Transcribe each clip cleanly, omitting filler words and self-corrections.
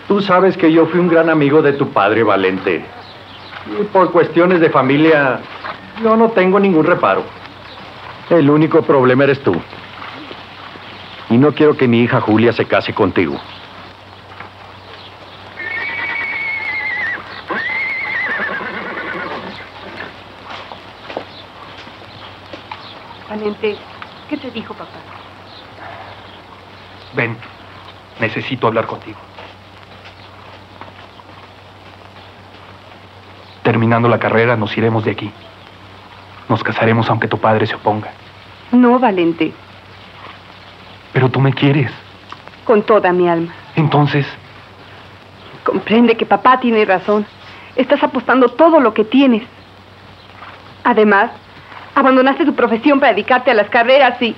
Tú sabes que yo fui un gran amigo de tu padre, Valente. Y por cuestiones de familia, yo no tengo ningún reparo. El único problema eres tú. Y no quiero que mi hija Julia se case contigo. Valente, ¿qué te dijo papá? Ven, necesito hablar contigo. Terminando la carrera, nos iremos de aquí. Nos casaremos aunque tu padre se oponga. No, Valente. Pero tú me quieres. Con toda mi alma. Entonces... Comprende que papá tiene razón. Estás apostando todo lo que tienes. Además, abandonaste tu profesión para dedicarte a las carreras y...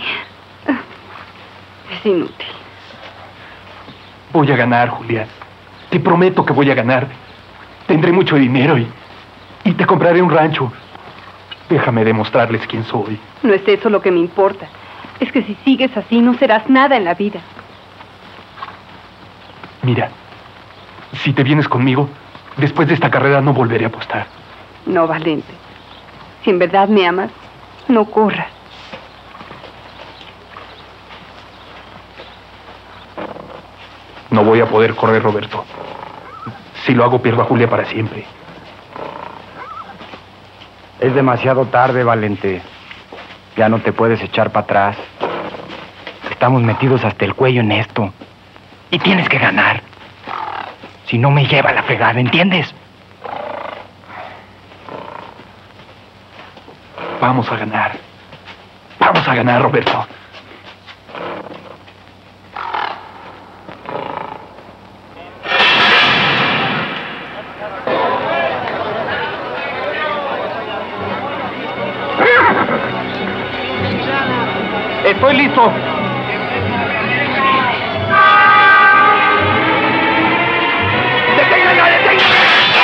Es inútil. Voy a ganar, Julián. Te prometo que voy a ganar. Tendré mucho dinero y te compraré un rancho. Déjame demostrarles quién soy. No es eso lo que me importa. Es que si sigues así no serás nada en la vida. Mira, si te vienes conmigo, después de esta carrera no volveré a apostar. No, Valente. Si en verdad me amas, no corras. No voy a poder correr, Roberto. Si lo hago, pierdo a Julia para siempre. Es demasiado tarde, Valente. Ya no te puedes echar para atrás. Estamos metidos hasta el cuello en esto. Y tienes que ganar. Si no, me lleva la fregada, ¿entiendes? Vamos a ganar. Vamos a ganar, Roberto. Estoy listo. ¡Deténganla, deténganla!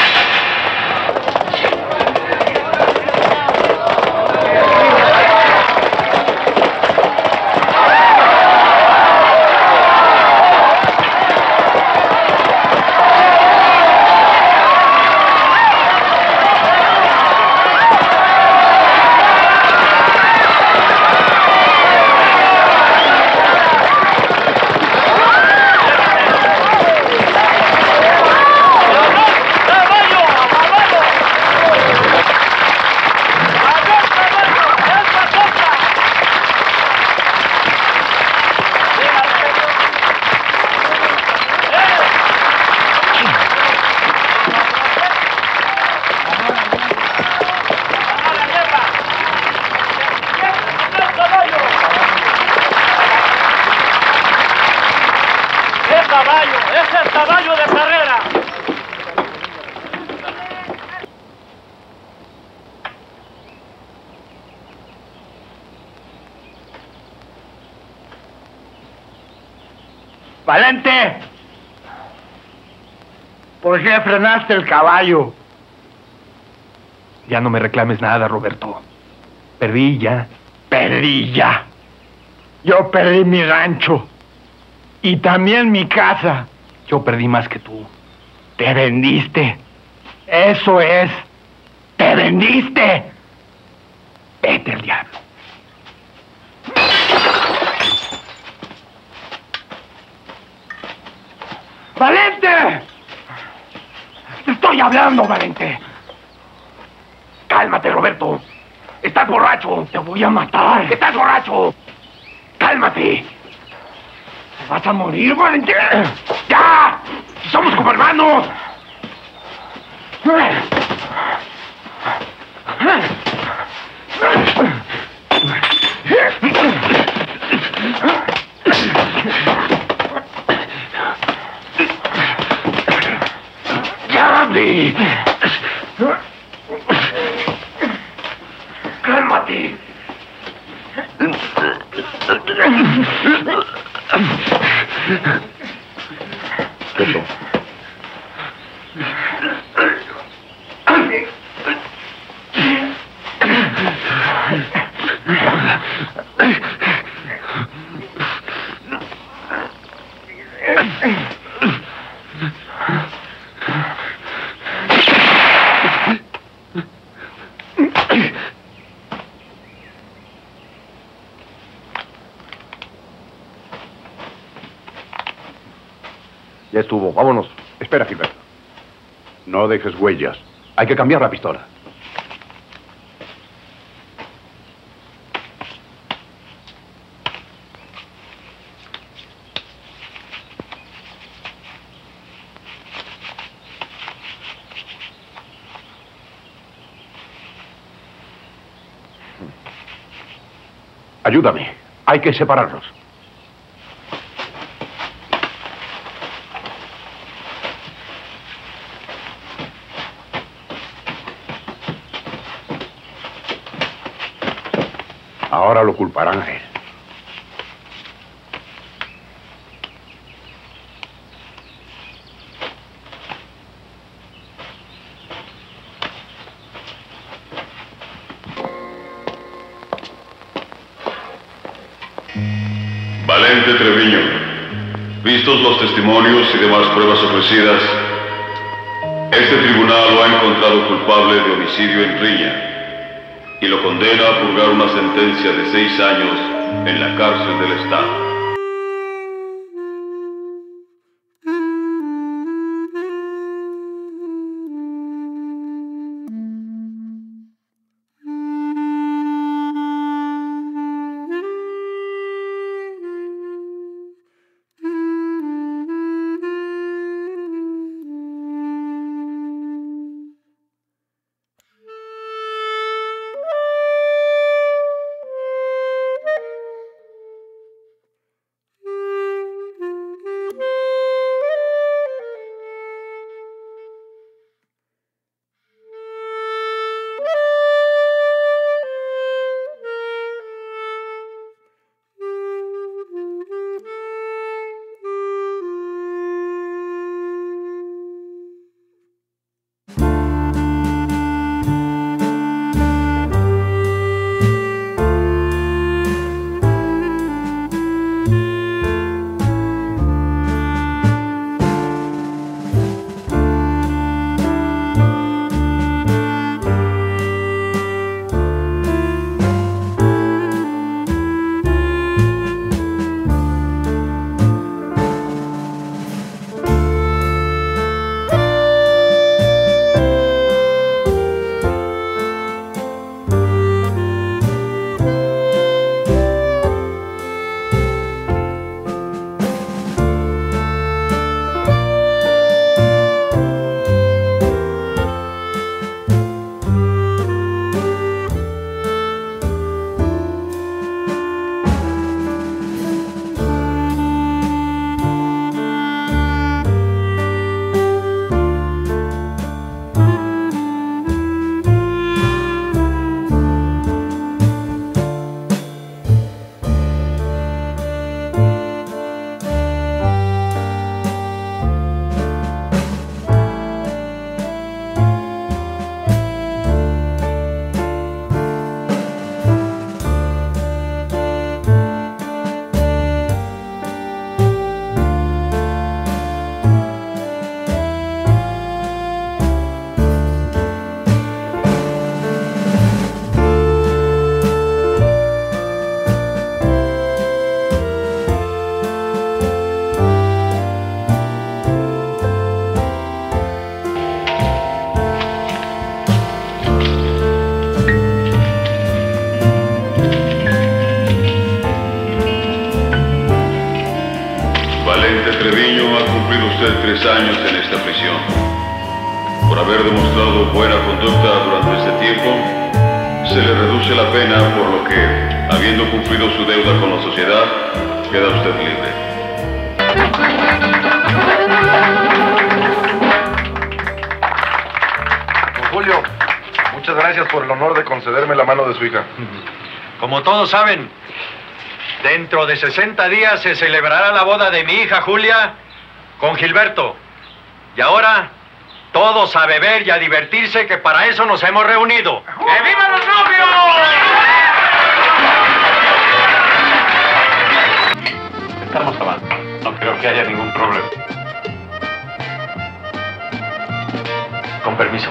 ¡Es el caballo de carrera! ¡Valente! ¿Por qué frenaste el caballo? Ya no me reclames nada, Roberto. Perdí ya. Perdí ya. Yo perdí mi rancho. Y también mi casa. Yo perdí más que tú. Te vendiste. Eso es. Te vendiste. Vete al diablo. ¡Valente! Te estoy hablando, Valente. Cálmate, Roberto. Estás borracho. Te voy a matar. Estás borracho. Cálmate. Vas a morir, Valente. ¡Ya! ¡Somos como hermanos! ¡Cálmate! ¡Cálmate! Quieto. Ya estuvo, vámonos. Espera, Gilberto. No dejes huellas. Hay que cambiar la pistola. Ayúdame. Hay que separarlos. Ahora lo culparán a él. Valente Treviño, vistos los testimonios y demás pruebas ofrecidas, este tribunal lo ha encontrado culpable de homicidio en riña y lo condena a purgar una sentencia de 6 años en la cárcel del Estado. Treviño, ha cumplido usted 3 años en esta prisión. Por haber demostrado buena conducta durante este tiempo, se le reduce la pena, por lo que, habiendo cumplido su deuda con la sociedad, queda usted libre. Don Julio, muchas gracias por el honor de concederme la mano de su hija. Como todos saben, dentro de 60 días se celebrará la boda de mi hija Julia con Gilberto. Y ahora, todos a beber y a divertirse, que para eso nos hemos reunido. ¡Que vivan los novios! Estamos hablando. No creo que haya ningún problema. Con permiso.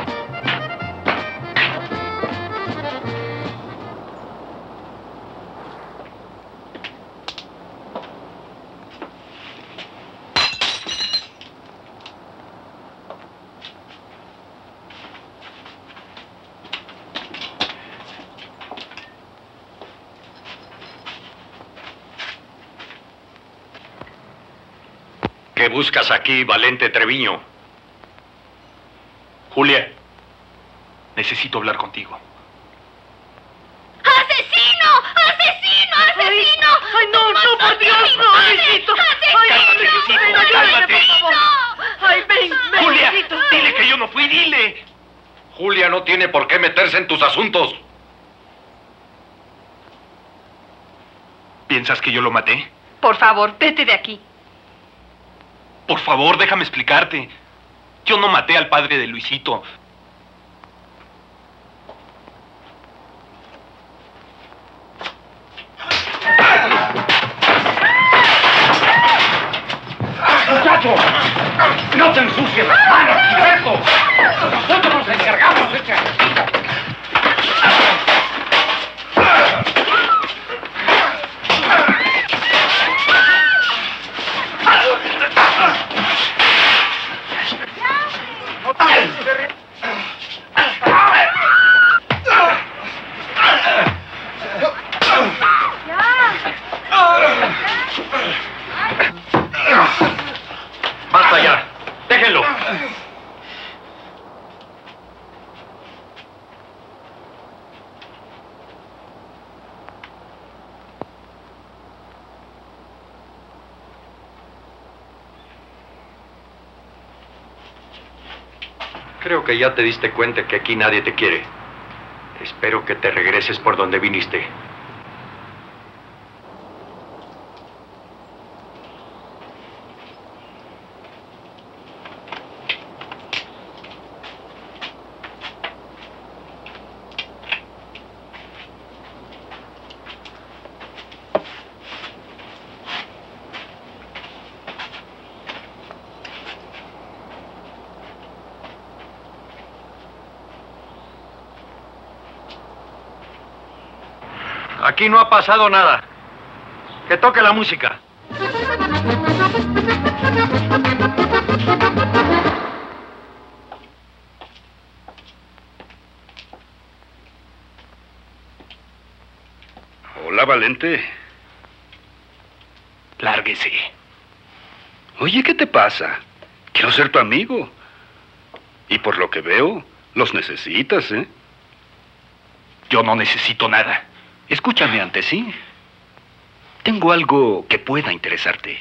¿Qué buscas aquí, Valente Treviño? Julia, necesito hablar contigo. ¡Asesino! ¡Asesino! ¡Asesino! ¡Ay, no, no, por Dios, no, Luisito! ¡Cálmate, Luisito, cálmate! ¡Ay, ven, Julia, Luisito! dile que yo no fui, dile. Julia no tiene por qué meterse en tus asuntos. ¿Piensas que yo lo maté? Por favor, vete de aquí. Por favor, déjame explicarte. Yo no maté al padre de Luisito. ¡Muchacho! ¡No te ensucies las manos, Gilberto! ¡Nosotros nos encargamos de este asunto! ¡Basta ya! ¡Déjenlo! Creo que ya te diste cuenta que aquí nadie te quiere. Espero que te regreses por donde viniste. Aquí no ha pasado nada. Que toque la música. Hola, Valente. Lárguese. Oye, ¿qué te pasa? Quiero ser tu amigo. Y por lo que veo, los necesitas, ¿eh? Yo no necesito nada. Escúchame antes, ¿sí? Tengo algo que pueda interesarte.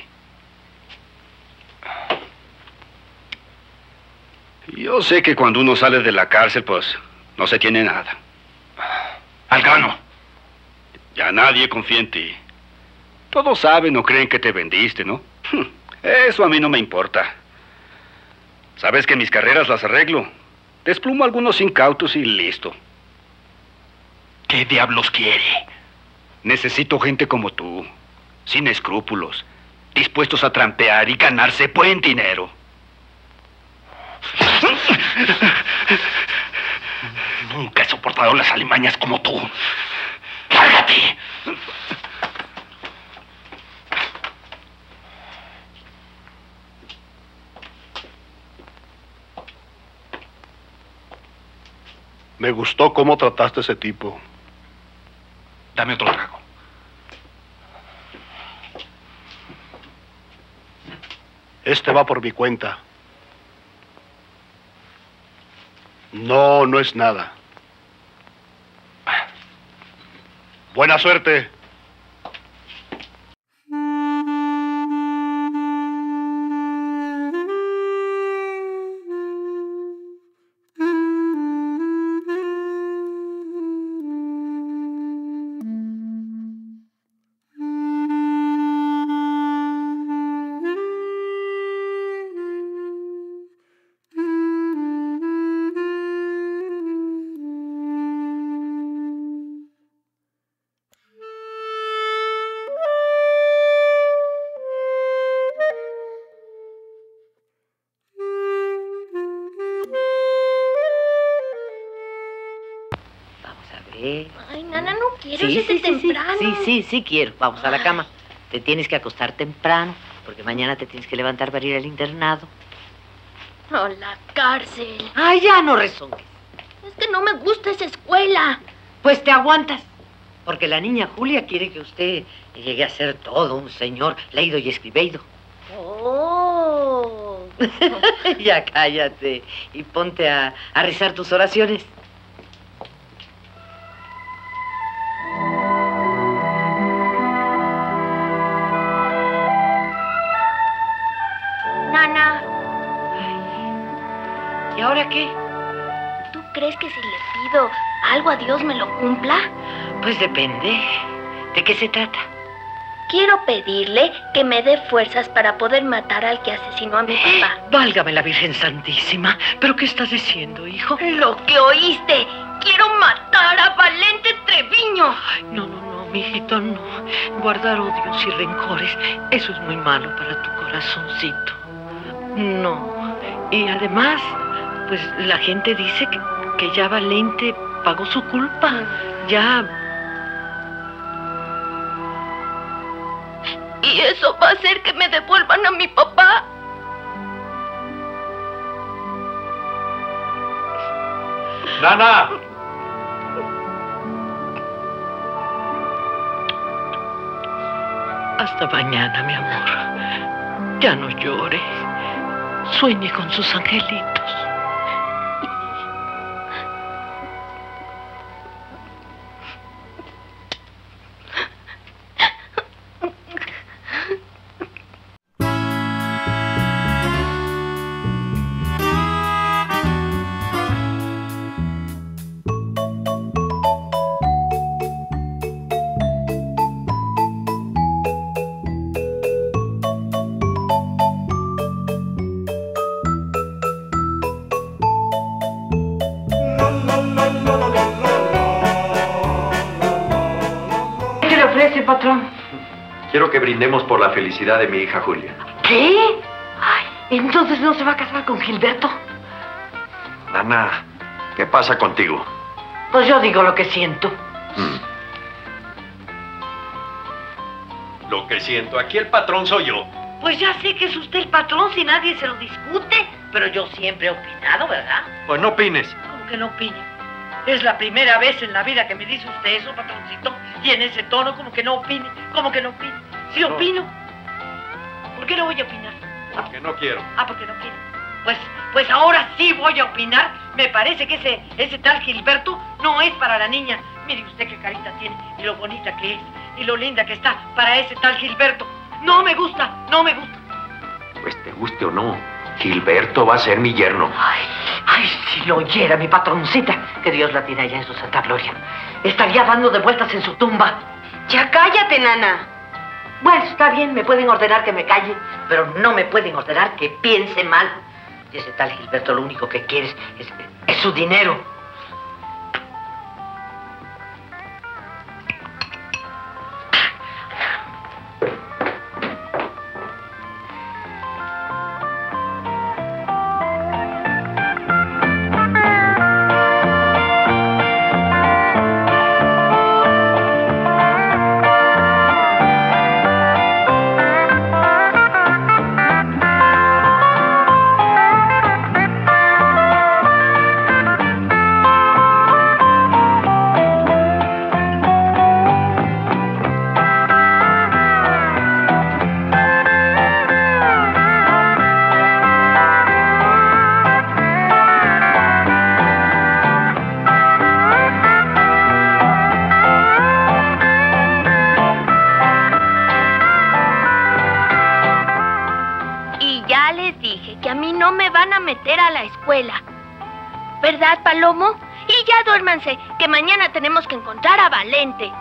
Yo sé que cuando uno sale de la cárcel, pues, no se tiene nada. Al grano. Ya nadie confía en ti. Todos saben o creen que te vendiste, ¿no? Eso a mí no me importa. Sabes que mis carreras las arreglo. Desplumo a algunos incautos y listo. ¿Qué diablos quiere? Necesito gente como tú, sin escrúpulos, dispuestos a trampear y ganarse buen dinero. Nunca he soportado las alimañas como tú. ¡Lárgate! Me gustó cómo trataste a ese tipo. Dame otro trago. Este va por mi cuenta. No, no es nada. Buena suerte. Ay, Nana, no quiero, es temprano. Sí quiero. Vamos a la cama. Te tienes que acostar temprano, porque mañana te tienes que levantar para ir al internado. Oh, la cárcel. Ay, ya no rezongues. Es que no me gusta esa escuela. Pues te aguantas, porque la niña Julia quiere que usted llegue a ser todo un señor leído y escribido. Oh. Ya cállate y ponte a rezar tus oraciones. Nana, ¿Y ahora qué? ¿tú crees que si le pido algo a Dios me lo cumpla? Pues depende. ¿De qué se trata? Quiero pedirle que me dé fuerzas para poder matar al que asesinó a mi papá. Válgame la Virgen Santísima. ¿Pero qué estás diciendo, hijo? Lo que oíste. Quiero matar a Valente Treviño. Ay, no, mijito, no. Guardar odios y rencores, eso es muy malo para tu corazoncito. No. Y además, pues la gente dice que ya Valente pagó su culpa. Ya. ¿Y eso va a hacer que me devuelvan a mi papá? ¡Nana! Hasta mañana, mi amor. Ya no llore. Sueñe con sus angelitos. Patrón? Quiero que brindemos por la felicidad de mi hija Julia. ¿Qué? Ay, entonces no se va a casar con Gilberto. Nana, ¿qué pasa contigo? Pues yo digo lo que siento. Lo que siento, aquí el patrón soy yo. Pues ya sé que es usted el patrón si nadie se lo discute. Pero yo siempre he opinado, ¿verdad? Pues no opines. ¿Cómo que no opine? Es la primera vez en la vida que me dice usted eso, patroncito. Y en ese tono, como que no opine. ¿Cómo que no opine? Sí opino. ¿Por qué no voy a opinar? Porque no quiero. Ah, porque no quiero. Pues ahora sí voy a opinar. Me parece que ese tal Gilberto no es para la niña. Mire usted qué carita tiene y lo bonita que es y lo linda que está para ese tal Gilberto. No me gusta, no me gusta. Pues te guste o no, Gilberto va a ser mi yerno. Ay, si lo oyera mi patroncita, que Dios la tiene allá en su santa gloria. Estaría dando de vueltas en su tumba. Ya cállate, Nana. Bueno, está bien, me pueden ordenar que me calle, pero no me pueden ordenar que piense mal. Y ese tal Gilberto lo único que quiere es su dinero. ¿Verdad, Palomo? Y ya duérmanse, que mañana tenemos que encontrar a Valente.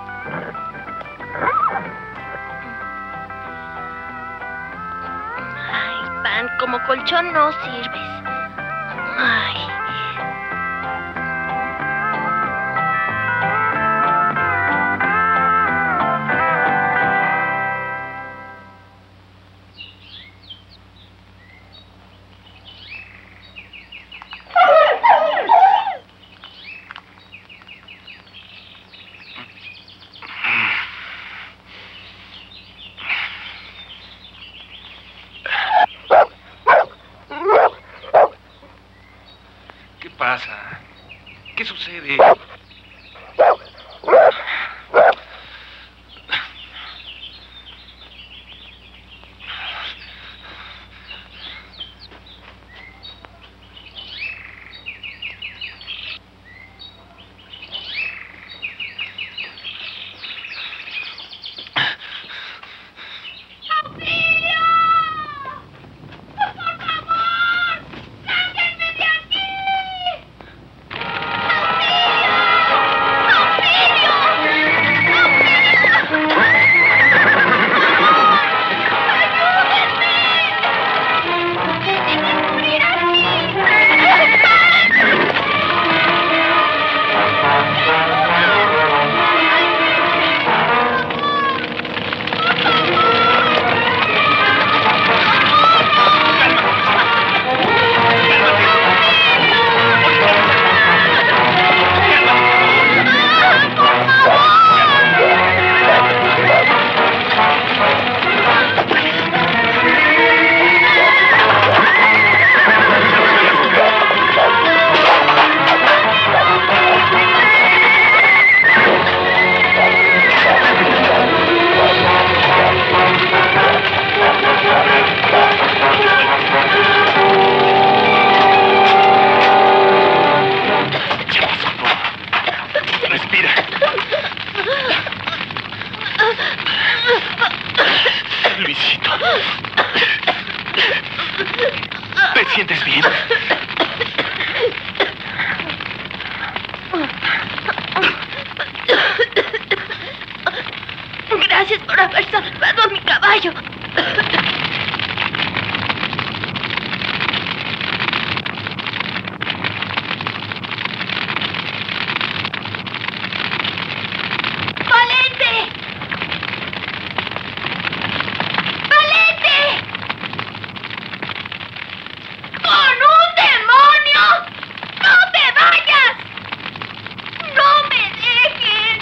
Ay, Pan, como colchón no sirves. Ay. ¿Qué pasa? ¿Qué sucede? sientes bien? Gracias por haber salvado a mi caballo. ¡Valente! ¡Valente! ¡Con un demonio! ¡No te vayas! ¡No me dejes!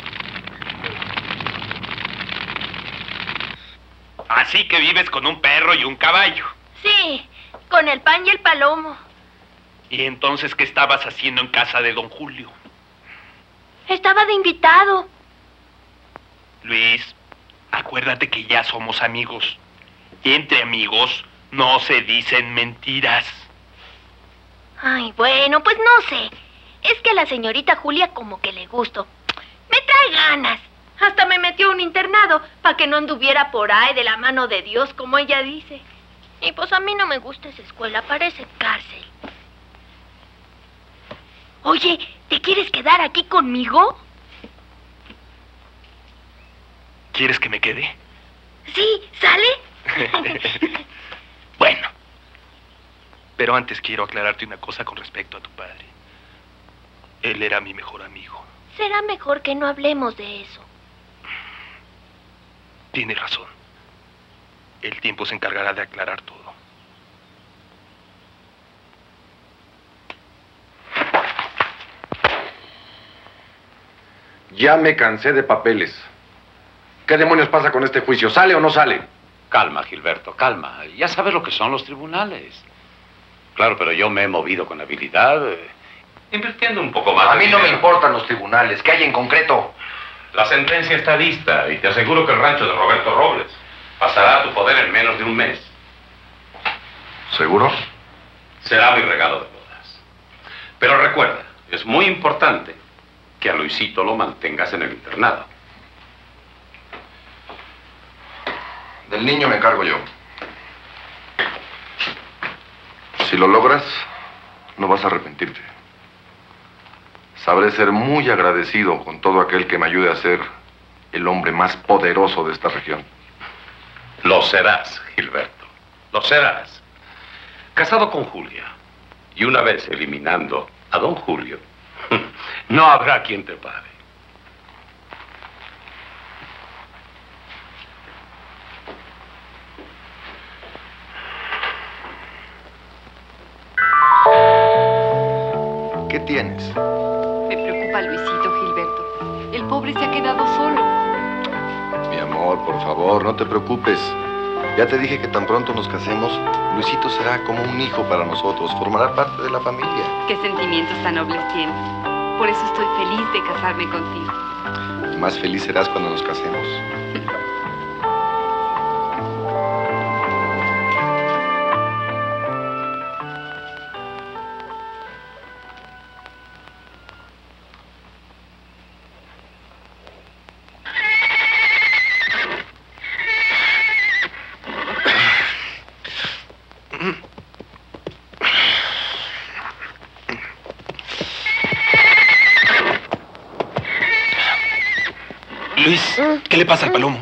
Así que vives con un perro y un caballo. Sí, con el pan y el palomo. ¿Y entonces qué estabas haciendo en casa de don Julio? Estaba de invitado. Luis, acuérdate que ya somos amigos. Y entre amigos no se dicen mentiras. Ay, bueno, pues no sé. Es que a la señorita Julia como que le gusto. Me trae ganas. Hasta me metió a un internado para que no anduviera por ahí de la mano de Dios, como ella dice. Y pues a mí no me gusta esa escuela, parece cárcel. Oye, ¿te quieres quedar aquí conmigo? ¿Quieres que me quede? Sí, ¿sale? Bueno. Pero antes quiero aclararte una cosa con respecto a tu padre. Él era mi mejor amigo. Será mejor que no hablemos de eso. Tienes razón. El tiempo se encargará de aclarar todo. Ya me cansé de papeles. ¿Qué demonios pasa con este juicio? ¿Sale o no sale? Calma, Gilberto, calma. Ya sabes lo que son los tribunales. Claro, pero yo me he movido con habilidad, invirtiendo un poco más. A mí no me importan los tribunales. ¿Qué hay en concreto? La sentencia está lista y te aseguro que el rancho de Roberto Robles pasará a tu poder en menos de un mes. ¿Seguro? Será mi regalo de bodas. Pero recuerda, es muy importante que a Luisito lo mantengas en el internado. Del niño me encargo yo. Si lo logras, no vas a arrepentirte. Sabré ser muy agradecido con todo aquel que me ayude a ser el hombre más poderoso de esta región. Lo serás, Gilberto. Lo serás. Casado con Julia, y una vez eliminando a don Julio, no habrá quien te pare. ¿Qué tienes? Me preocupa Luisito, Gilberto. El pobre se ha quedado solo. Mi amor, por favor, no te preocupes. Ya te dije que tan pronto nos casemos, Luisito será como un hijo para nosotros, formará parte de la familia. Qué sentimientos tan nobles tienes. Por eso estoy feliz de casarme contigo. Y más feliz serás cuando nos casemos. Luis, ¿qué le pasa al palomo?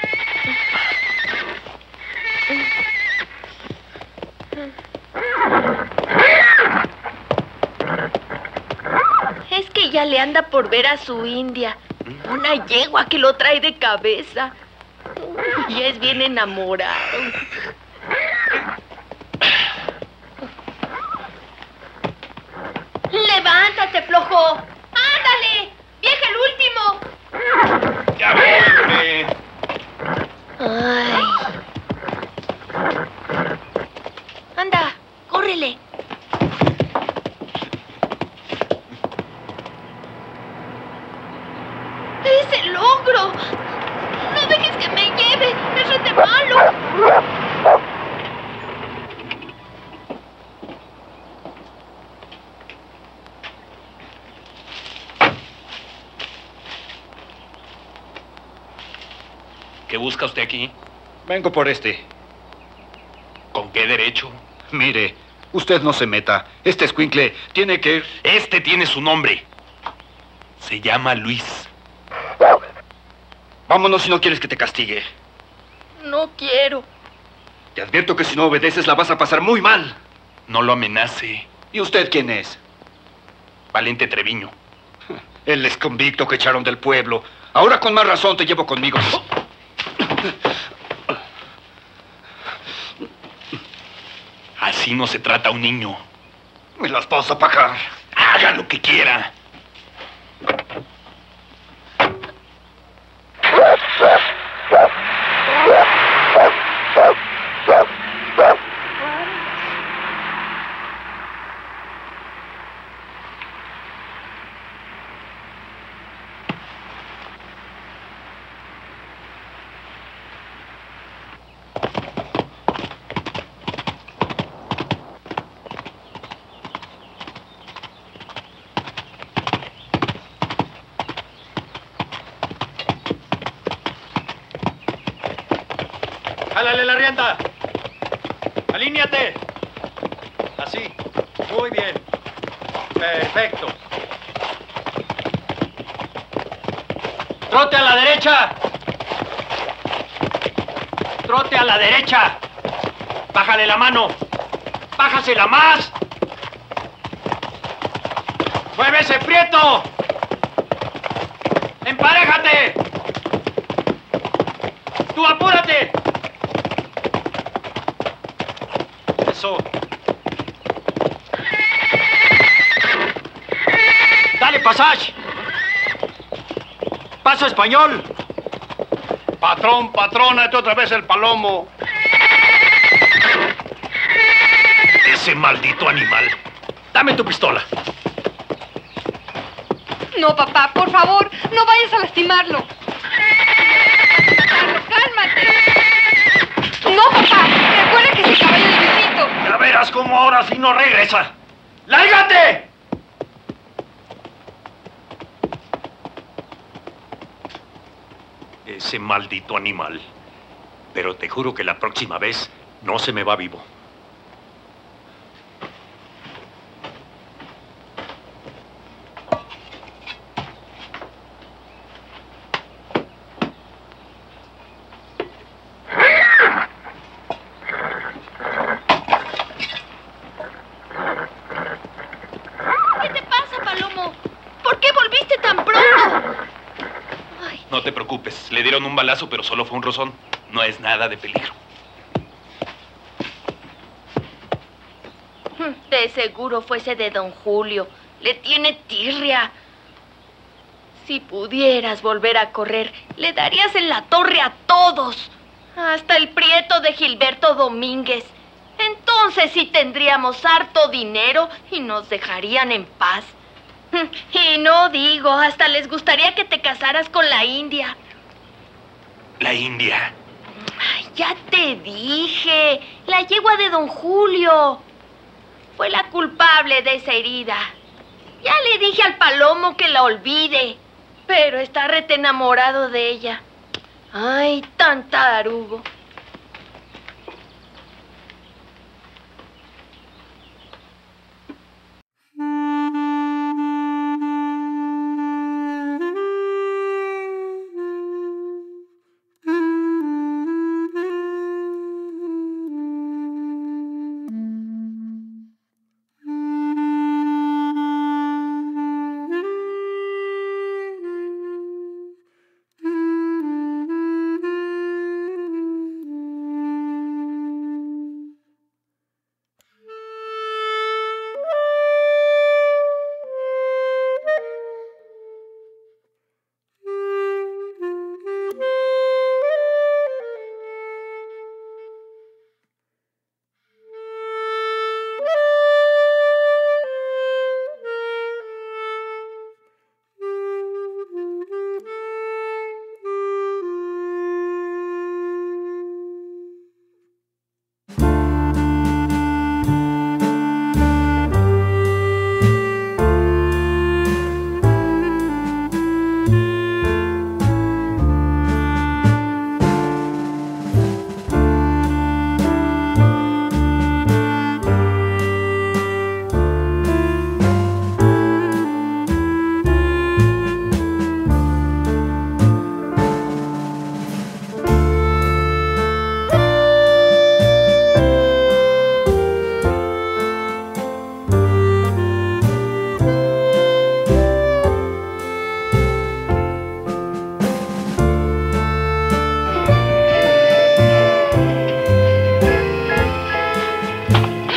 Es que ya le anda por ver a su india. Una yegua que lo trae de cabeza. Y es bien enamorado. ¡Levántate, flojo! ¡Ándale! ¡Vieja el último! ¡Ya voy! Ay. Anda, córrele. ¡Es el ogro! ¡No dejes que me lleve! ¡Es rete malo! ¿Qué busca usted aquí? Vengo por este. ¿Con qué derecho? Mire, Usted no se meta. Este escuincle tiene que... Este tiene su nombre. Se llama Luis. Vámonos si no quieres que te castigue. No quiero. Te advierto que si no obedeces la vas a pasar muy mal. No lo amenace. ¿Y usted quién es? Valente Treviño. El exconvicto que echaron del pueblo. Ahora con más razón te llevo conmigo. Así no se trata a un niño. Me las paso para acá. Haga lo que quiera. ¡Jálale la rienda! ¡Alíñate! Así. Muy bien. Perfecto. ¡Trote a la derecha! ¡Trote a la derecha! ¡Bájale la mano! ¡Bájasela más! ¡Muévese, Prieto! ¡Emparéjate! ¡Tú apúrate! Eso. ¡Dale, Passage! ¡Paso español! Patrón, patrónate otra vez el palomo. Ese maldito animal. Dame tu pistola. No, papá, por favor, no vayas a lastimarlo. ¡Cálmate! No, papá, recuerda que es el caballo de Luisito. Ya verás cómo ahora sí no regresa. ¡Lárgate! Ese maldito animal. Pero te juro que la próxima vez no se me va vivo. ¿Qué te pasa, Palomo? ¿Por qué volviste tan pronto? No te preocupes. Le dieron un balazo, pero solo fue un rozón. No es nada de peligro. De seguro fuese de don Julio. Le tiene tirria. Si pudieras volver a correr, le darías en la torre a todos. Hasta el prieto de Gilberto Domínguez. Entonces sí tendríamos harto dinero y nos dejarían en paz. Y no digo, hasta les gustaría que te casaras con la India. La India. Ay, ya te dije, la yegua de don Julio. Fue la culpable de esa herida. Ya le dije al Palomo que la olvide, pero está rete enamorado de ella. Ay, tan tarugo.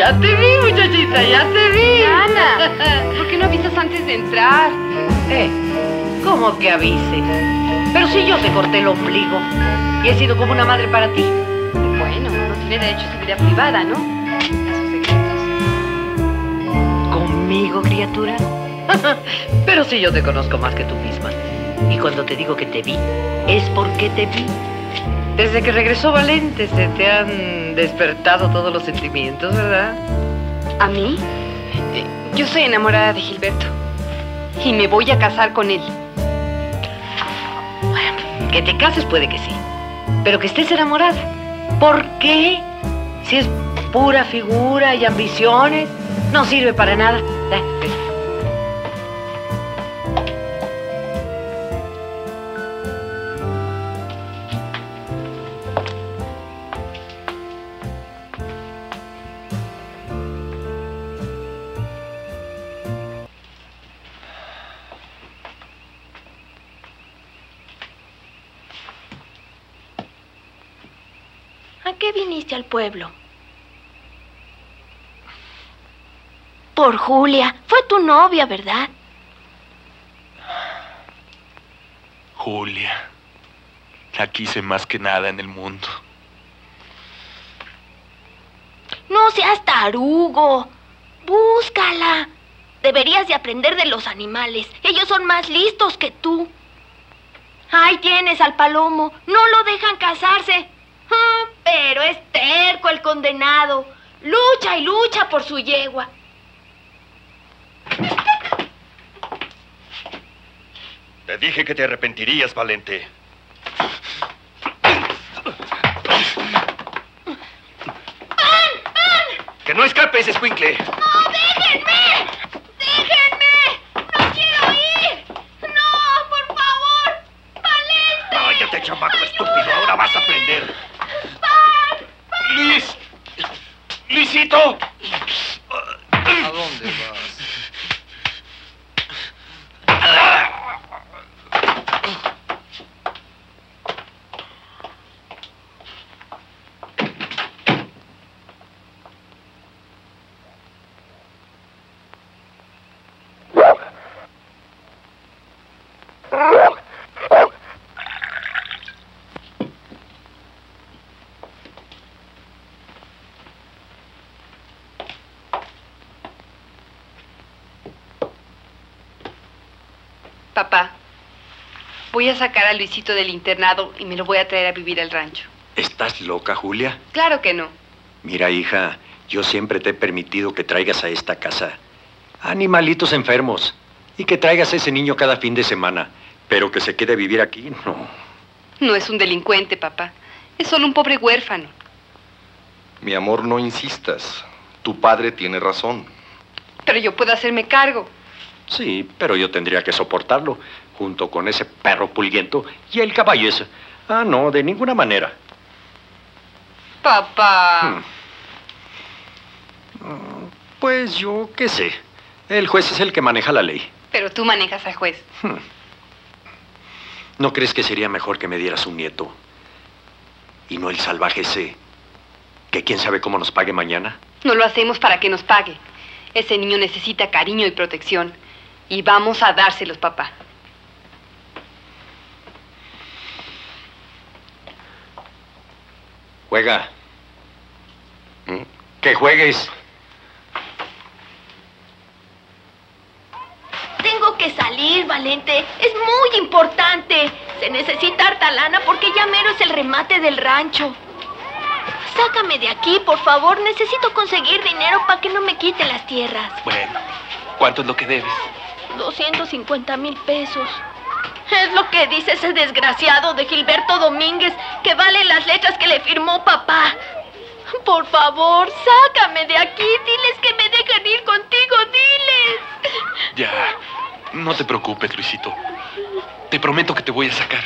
Ya te vi, muchachita, ya te vi. Ana, ¿por qué no avisas antes de entrar? ¿Cómo que avise? Pero si yo te corté el ombligo y he sido como una madre para ti. Bueno, no tiene derecho a su vida privada, ¿no? A sus secretos. ¿Conmigo, criatura? Pero si yo te conozco más que tú misma. Y cuando te digo que te vi, es porque te vi. Desde que regresó Valente se te han despertado todos los sentimientos, ¿verdad? ¿A mí? Yo soy enamorada de Gilberto. Y me voy a casar con él. Bueno, que te cases puede que sí. Pero que estés enamorada. ¿Por qué? Si es pura figura y ambiciones, no sirve para nada. ¿A qué viniste al pueblo? Por Julia. Fue tu novia, ¿verdad? Julia. La quise más que nada en el mundo. No seas tarugo. Búscala. Deberías de aprender de los animales. Ellos son más listos que tú. Ahí tienes al palomo. No lo dejan casarse. Pero es terco el condenado. Lucha y lucha por su yegua. Te dije que te arrepentirías, Valente. ¡Pan! ¡Que no escapes, escuincle! ¡No, déjenme! ¡Déjenme! ¡No quiero ir! ¡No, por favor! ¡Valente! ¡Cállate, chamaco estúpido! Ahora vas a aprender. ¡Pan! ¡Luis! ¡Luisito! ¿A dónde vas? Papá, voy a sacar a Luisito del internado y me lo voy a traer a vivir al rancho. ¿Estás loca, Julia? Claro que no. Mira, hija, yo siempre te he permitido que traigas a esta casa animalitos enfermos y que traigas a ese niño cada fin de semana. Pero que se quede a vivir aquí, no. No es un delincuente, papá. Es solo un pobre huérfano. Mi amor, no insistas. Tu padre tiene razón. Pero yo puedo hacerme cargo. Sí, pero yo tendría que soportarlo, junto con ese perro pulguiento y el caballo ese. Ah, no, de ninguna manera. Papá. Pues yo qué sé. El juez es el que maneja la ley. Pero tú manejas al juez. ¿No crees que sería mejor que me dieras un nieto? Y no el salvaje ese, que quién sabe cómo nos pague mañana. No lo hacemos para que nos pague. Ese niño necesita cariño y protección. Y vamos a dárselos, papá. Juega. Que juegues. Tengo que salir, Valente. Es muy importante. Se necesita harta lana porque ya mero es el remate del rancho. Sácame de aquí, por favor. Necesito conseguir dinero para que no me quiten las tierras. Bueno, ¿cuánto es lo que debes? 250,000 pesos. Es lo que dice ese desgraciado de Gilberto Domínguez, que valen las letras que le firmó papá. Por favor, sácame de aquí. Diles que me dejen ir contigo, diles. Ya, no te preocupes, Luisito. Te prometo que te voy a sacar.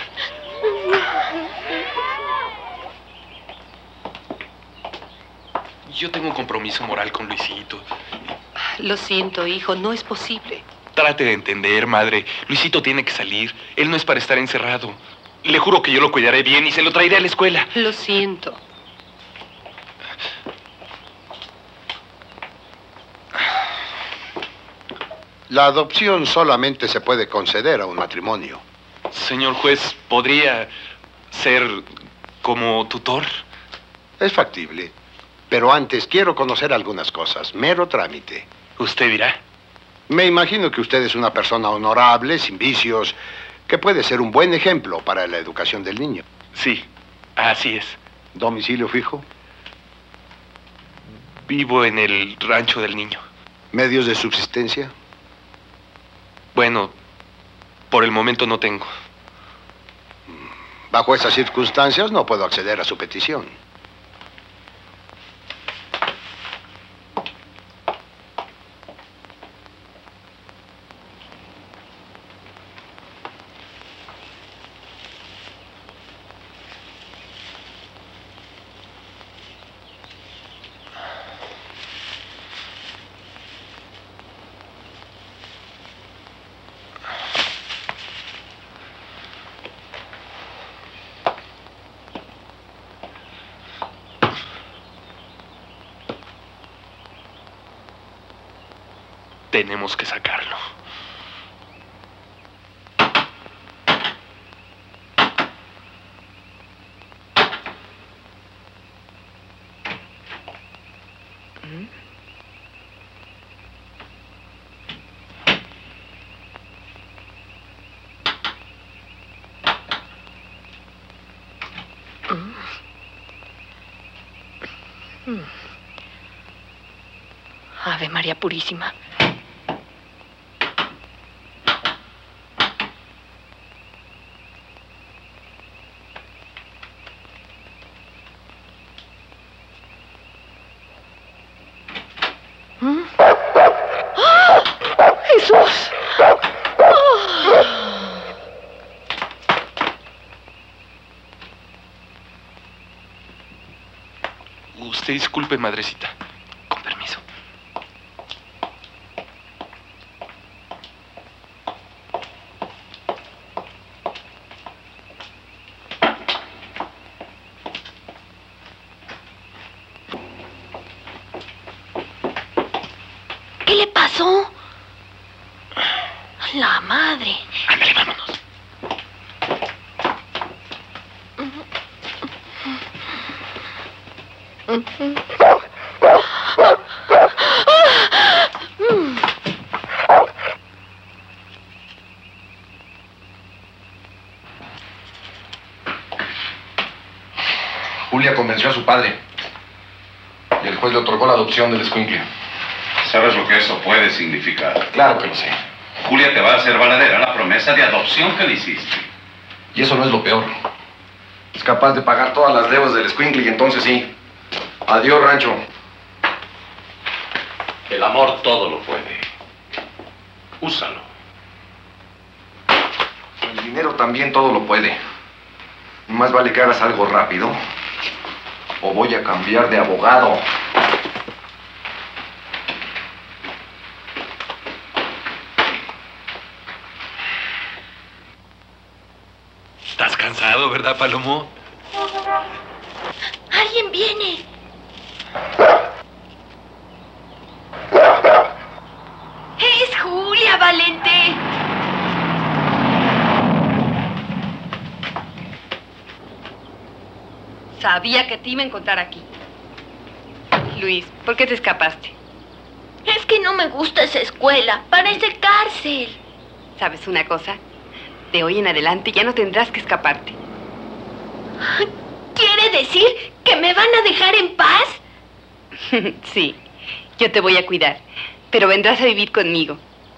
Yo tengo un compromiso moral con Luisito. Lo siento, hijo, no es posible. Trate de entender, madre. Luisito tiene que salir. Él no es para estar encerrado. Le juro que yo lo cuidaré bien y se lo traeré a la escuela. Lo siento. La adopción solamente se puede conceder a un matrimonio. Señor juez, ¿podría ser como tutor? Es factible. Pero antes quiero conocer algunas cosas. Mero trámite. Usted dirá. Me imagino que usted es una persona honorable, sin vicios, que puede ser un buen ejemplo para la educación del niño. Sí, así es. ¿Domicilio fijo? Vivo en el rancho del niño. ¿Medios de subsistencia? Bueno, por el momento no tengo. Bajo esas circunstancias no puedo acceder a su petición. Tenemos que sacarlo. Ave María Purísima. ¡Ah! ¡Jesús! Usted disculpe, madrecita. Con permiso. ¿Qué le pasó? La madre. Ándale, vámonos. Julia convenció a su padre. Y el juez le otorgó la adopción del escuincle. ¿Sabes lo que eso puede significar? Claro que lo sé. Julia te va a hacer valedera la promesa de adopción que le hiciste. Y eso no es lo peor. Es capaz de pagar todas las deudas del escuincle y entonces sí. Adiós, rancho. El amor todo lo puede. Úsalo. El dinero también todo lo puede. Más vale que hagas algo rápido o voy a cambiar de abogado. ¿Estás cansado, verdad, Palomo? Alguien viene. Es Julia, Valente. Sabía que te iba a encontrar aquí. Luis, ¿por qué te escapaste? Es que no me gusta esa escuela. Parece cárcel. ¿Sabes una cosa? De hoy en adelante ya no tendrás que escaparte. ¿Quiere decir que me van a dejar en paz? Sí, yo te voy a cuidar, pero vendrás a vivir conmigo.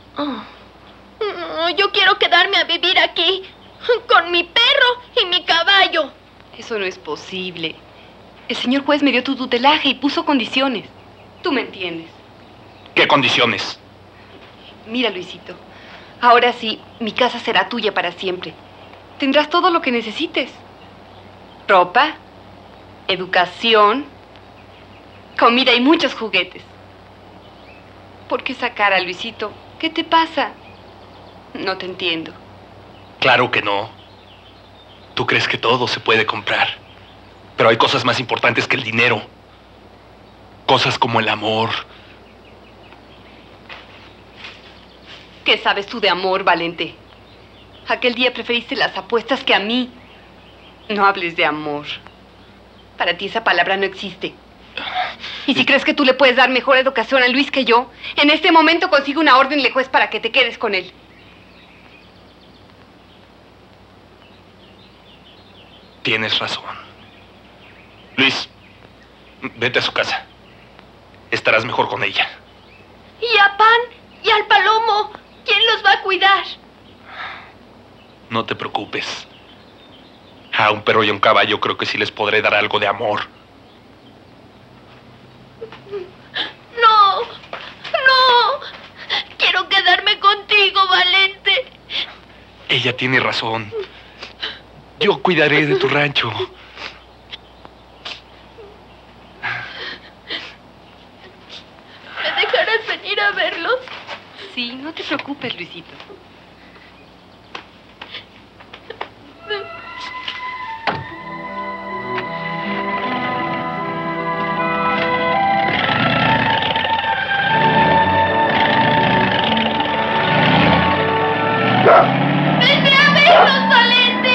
Yo quiero quedarme a vivir aquí, con mi perro y mi caballo. Eso no es posible. El señor juez me dio tu tutelaje y puso condiciones. Tú me entiendes. ¿Qué condiciones? Mira, Luisito, ahora sí, mi casa será tuya para siempre. Tendrás todo lo que necesites. Ropa, educación, comida y muchos juguetes. ¿Por qué esa cara, Luisito? ¿Qué te pasa? No te entiendo. Claro que no. Tú crees que todo se puede comprar. Pero hay cosas más importantes que el dinero. Cosas como el amor. ¿Qué sabes tú de amor, Valente? Aquel día preferiste las apuestas que a mí. No hables de amor. Para ti esa palabra no existe. Y si crees que tú le puedes dar mejor educación a Luis que yo, en este momento consigue una orden de juez para que te quedes con él. Tienes razón. Luis, vete a su casa. Estarás mejor con ella. ¿Y a Pan? ¿Y al Palomo? ¿Quién los va a cuidar? No te preocupes. A un perro y a un caballo creo que sí les podré dar algo de amor. No, no. Quiero quedarme contigo, Valente. Ella tiene razón. Yo cuidaré de tu rancho. ¿Me dejarás venir a verlos? Sí, no te preocupes, Luisito. ¡Vete a verlos, Valente!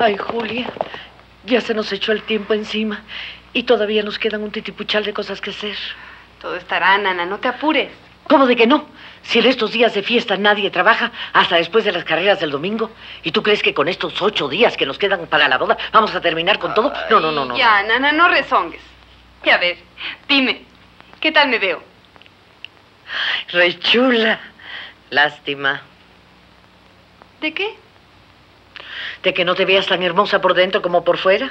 Ay, Julia, ya se nos echó el tiempo encima y todavía nos quedan un titipuchal de cosas que hacer. Todo estará, Nana, no te apures. ¿Cómo de que no? Si en estos días de fiesta nadie trabaja hasta después de las carreras del domingo. ¿Y tú crees que con estos 8 días que nos quedan para la boda vamos a terminar con todo? No. Ya, Nana, no rezongues. Y a ver, dime, ¿qué tal me veo? Re chula. Lástima. ¿De qué? ¿De que no te veas tan hermosa por dentro como por fuera?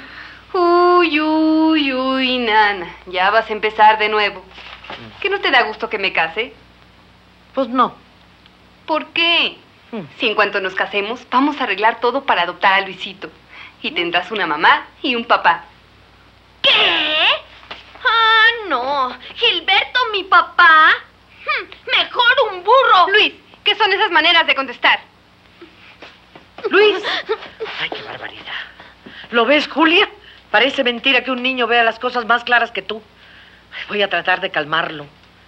Uy, Nana, ya vas a empezar de nuevo. ¿Que no te da gusto que me case? Pues no. ¿Por qué? Si en cuanto nos casemos, vamos a arreglar todo para adoptar a Luisito. Y tendrás una mamá y un papá. ¿Qué? Ah, no. ¿Gilberto, mi papá? Mejor un burro. Luis, ¿qué son esas maneras de contestar? Luis. Ay, qué barbaridad. ¿Lo ves, Julia? Parece mentira que un niño vea las cosas más claras que tú. Voy a tratar de calmarlo.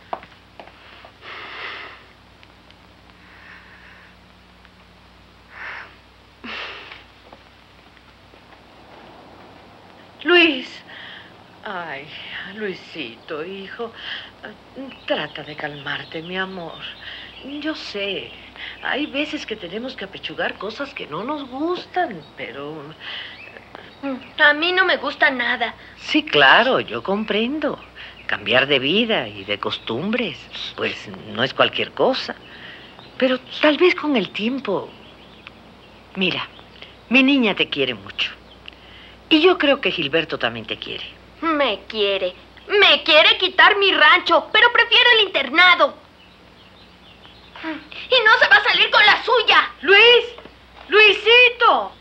Luis. Ay, Luisito, hijo. Trata de calmarte, mi amor. Yo sé, hay veces que tenemos que apechugar cosas que no nos gustan, pero... A mí no me gusta nada. Sí, claro, yo comprendo. Cambiar de vida y de costumbres, pues no es cualquier cosa. Pero tal vez con el tiempo... Mira, mi niña te quiere mucho. Y yo creo que Gilberto también te quiere. Me quiere. Me quiere quitar mi rancho, pero prefiero el internado. Y no se va a salir con la suya. ¡Luis! ¡Luisito!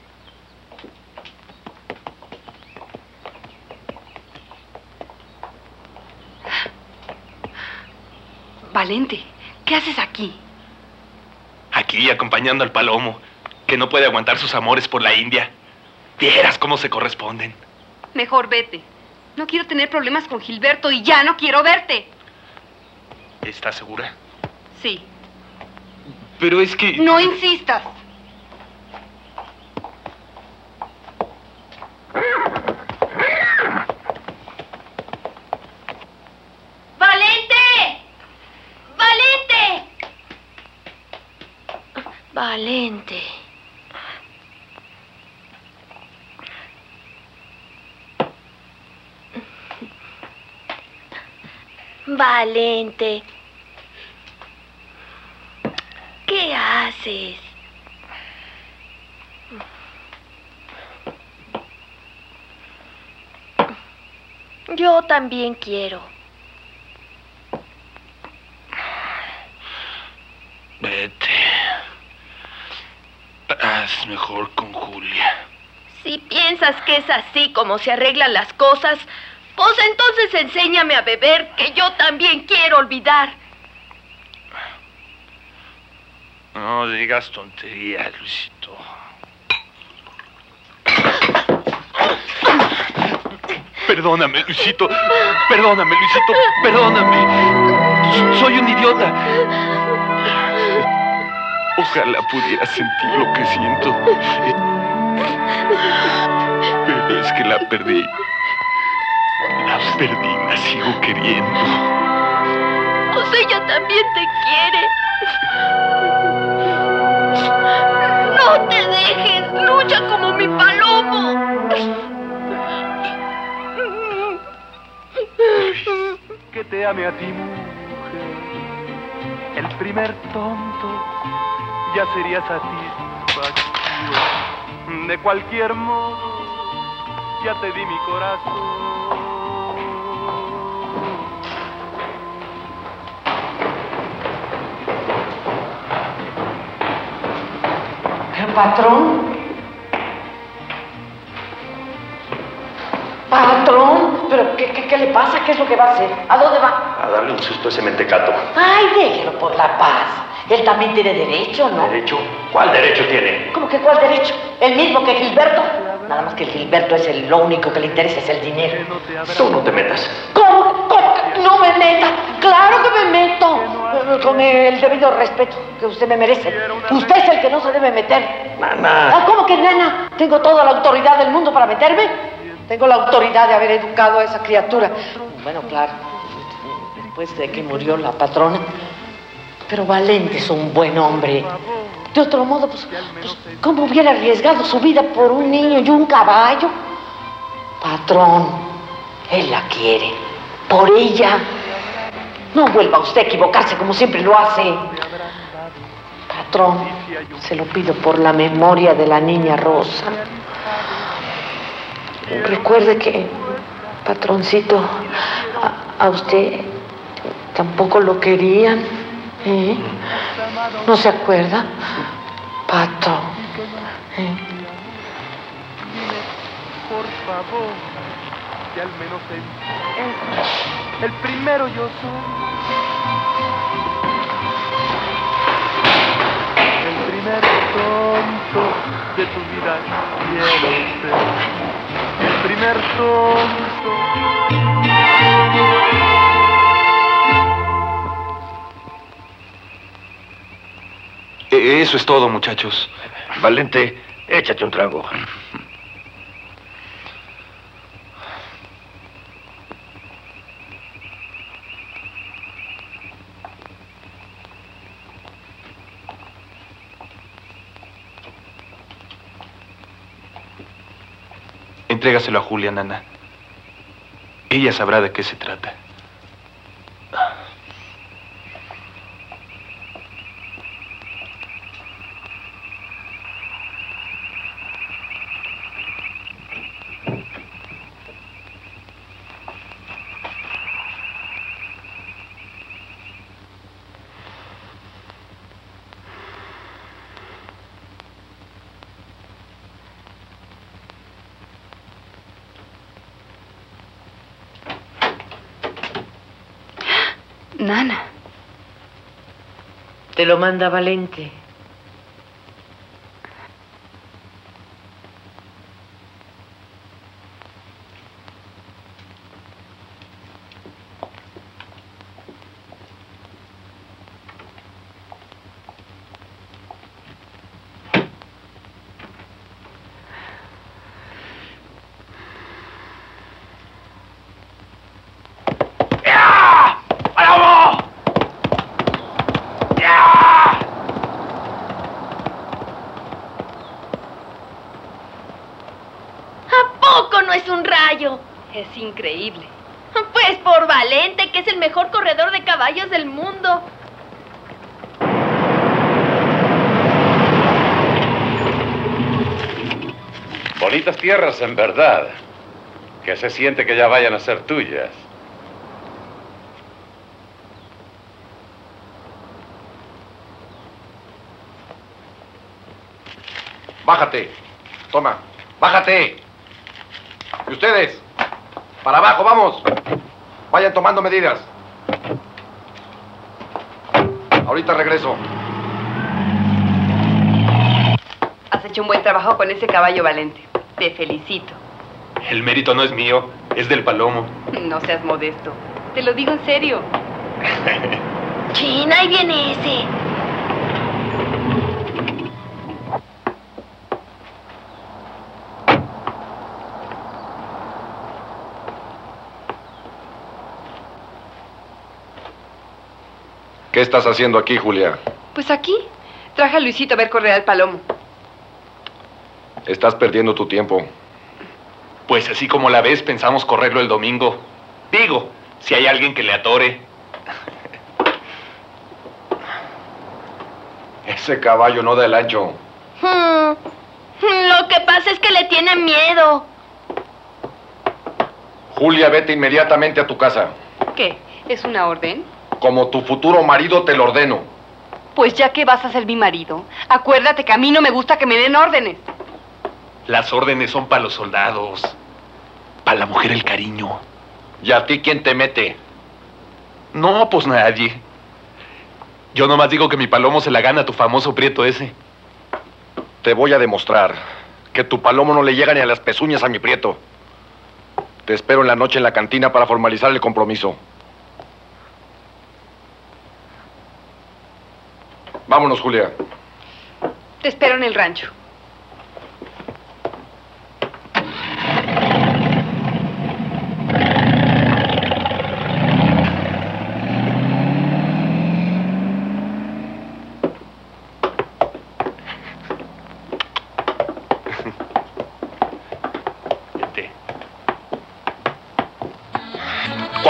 Valente, ¿qué haces aquí? Aquí acompañando al Palomo, que no puede aguantar sus amores por la India. Vieras cómo se corresponden. Mejor vete. No quiero tener problemas con Gilberto y ya no quiero verte. ¿Estás segura? Sí. Pero es que... No insistas. ¡Valente! ¡Valente! Valente. Valente. ¿Qué haces? Yo también quiero. Vete. Haz mejor con Julia. Si piensas que es así como se arreglan las cosas, pues entonces enséñame a beber, que yo también quiero olvidar. No digas tonterías, Luisito. Perdóname, Luisito. Perdóname, Luisito. Perdóname. Soy un idiota. Ojalá pudiera sentir lo que siento. Pero es que la perdí. La perdí, la sigo queriendo. Pues ella también te quiere. No te dejes, lucha como mi Palomo. Que te ame a ti, mujer. El primer tonto ya sería satisfacción. De cualquier modo, ya te di mi corazón. ¿Patrón? ¿Patrón? ¿Pero qué le pasa? ¿Qué es lo que va a hacer? ¿A dónde va? A darle un susto a ese mentecato. Ay, déjelo por la paz. Él también tiene derecho, ¿no? ¿Derecho? ¿Cuál derecho tiene? ¿Cómo que cuál derecho? ¿El mismo que Gilberto? Nada más que el Gilberto es lo único que le interesa, es el dinero. Tú no te metas. ¿Cómo? No me meta. ¡Claro que me meto! Con el debido respeto que usted me merece. Usted es el que no se debe meter. Nana. ¿Cómo que nana? ¿Tengo toda la autoridad del mundo para meterme? Tengo la autoridad de haber educado a esa criatura. Bueno, claro, después de que murió la patrona. Pero Valente es un buen hombre. De otro modo, pues, ¿cómo hubiera arriesgado su vida por un niño y un caballo? Patrón, él la quiere. Por ella. No vuelva usted a equivocarse como siempre lo hace. Patrón, se lo pido por la memoria de la niña Rosa. Recuerde que, patroncito, a usted tampoco lo querían. ¿Eh? ¿No se acuerda? Patrón. Por favor, que al menos el primero yo soy. El primer tonto de tu vida quiero ser. El primer tonto. Eso es todo, muchachos. Valente, échate un trago. Entrégaselo a Julia, Nana. Ella sabrá de qué se trata. Nana. Te lo manda Valente. No es un rayo. Es increíble. Pues por Valente, que es el mejor corredor de caballos del mundo. Bonitas tierras, en verdad. Que se siente que ya vayan a ser tuyas. Bájate. Toma. Bájate. Y ustedes, para abajo, vamos. Vayan tomando medidas. Ahorita regreso. Has hecho un buen trabajo con ese caballo, Valente. Te felicito. El mérito no es mío, es del Palomo. No seas modesto. Te lo digo en serio. Chin, ahí viene ese. ¿Qué estás haciendo aquí, Julia? Pues aquí. Traje a Luisito a ver correr al Palomo. Estás perdiendo tu tiempo. Pues así como la ves, pensamos correrlo el domingo. Digo, si hay alguien que le atore. Ese caballo no da el ancho. Lo que pasa es que le tiene miedo. Julia, vete inmediatamente a tu casa. ¿Qué? ¿Es una orden? Como tu futuro marido te lo ordeno. Pues ya que vas a ser mi marido, acuérdate que a mí no me gusta que me den órdenes. Las órdenes son para los soldados. Para la mujer el cariño. ¿Y a ti quién te mete? No, pues nadie. Yo nomás digo que mi Palomo se la gana a tu famoso prieto ese. Te voy a demostrar que tu Palomo no le llega ni a las pezuñas a mi prieto. Te espero en la noche en la cantina para formalizar el compromiso. Vámonos, Julia. Te espero en el rancho.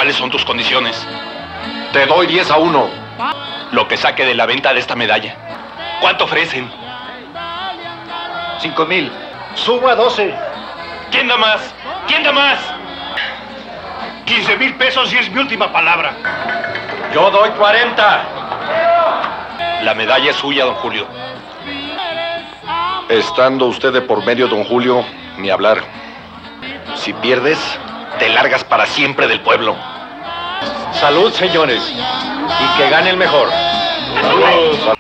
¿Cuáles son tus condiciones? Te doy 10-1. Lo que saque de la venta de esta medalla. ¿Cuánto ofrecen? 5,000. Subo a 12. ¿Quién da más? ¿Quién da más? 15,000 pesos y es mi última palabra. Yo doy 40. La medalla es suya, don Julio. Estando usted de por medio, don Julio, ni hablar. Si pierdes, te largas para siempre del pueblo. Salud, señores. Y que gane el mejor. Salud.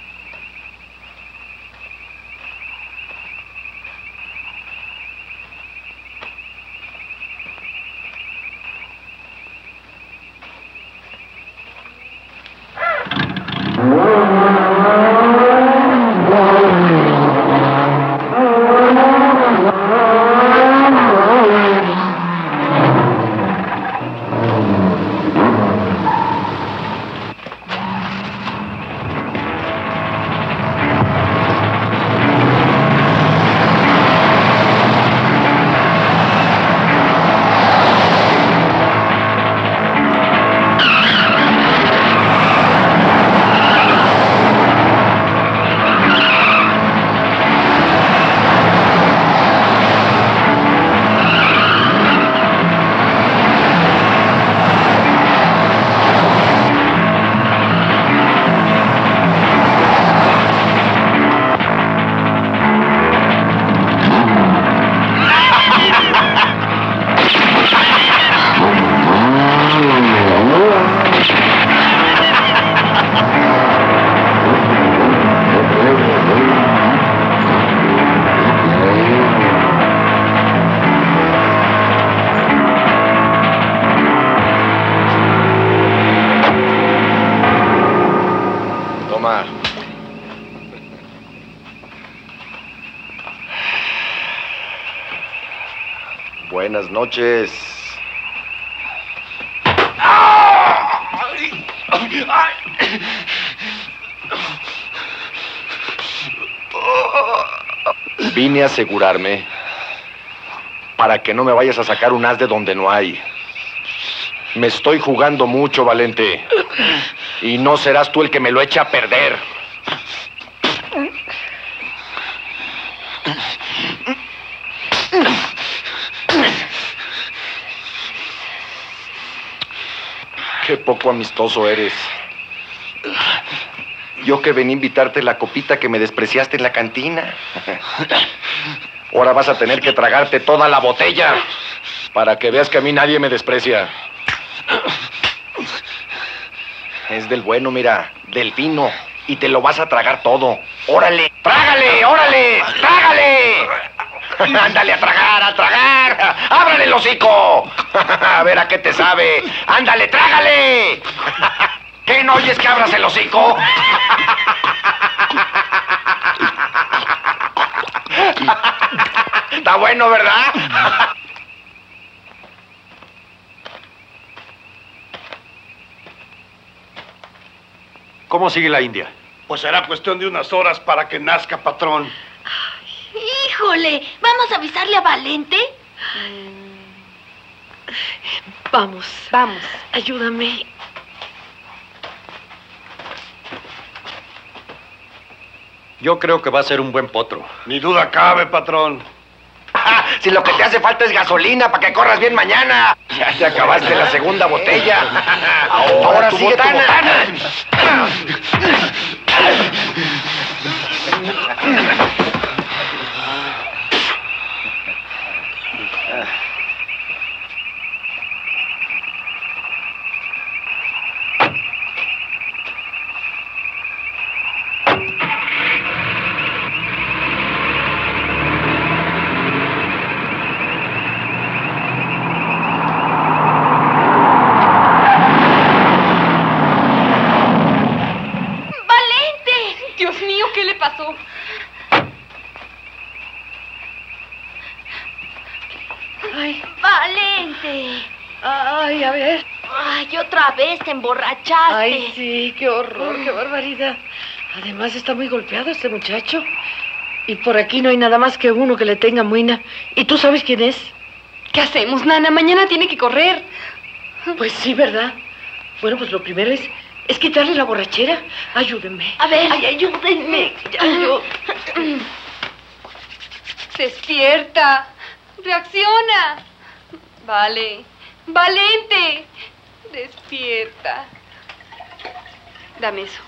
Buenas noches. Vine a asegurarme para que no me vayas a sacar un as de donde no hay. Me estoy jugando mucho, Valente. Y no serás tú el que me lo eche a perder. Qué poco amistoso eres. Yo que vení a invitarte la copita que me despreciaste en la cantina. Ahora vas a tener que tragarte toda la botella para que veas que a mí nadie me desprecia. Es del bueno, mira, del fino. Y te lo vas a tragar todo. ¡Órale! ¡Trágale! órale! ¡Trágale! ¡Ándale a tragar, a tragar! ¡Ábrale el hocico! A ver a qué te sabe. ¡Ándale, trágale! ¿Qué no oyes que abras el hocico? Está bueno, ¿verdad? ¿Cómo sigue la India? Pues será cuestión de unas horas para que nazca, patrón. ¡Híjole! ¿Vamos a avisarle a Valente? Vamos. Vamos. Ayúdame. Yo creo que va a ser un buen potro. Ni duda cabe, patrón. Si lo que te hace falta es gasolina para que corras bien mañana. Ya te acabaste la segunda botella. Ahora tu sigue botana. Tu botana. Ay, a ver. Ay, otra vez te emborrachaste. Ay, sí, qué horror, qué barbaridad. Además está muy golpeado este muchacho. Y por aquí no hay nada más que uno que le tenga muina. ¿Y tú sabes quién es? ¿Qué hacemos, Nana? Mañana tiene que correr. Pues sí, ¿verdad? Bueno, pues lo primero es quitarle la borrachera. Ayúdenme. A ver. Ay, ayúdenme. Despierta. Reacciona. Vale. Valente. Despierta. Dame eso.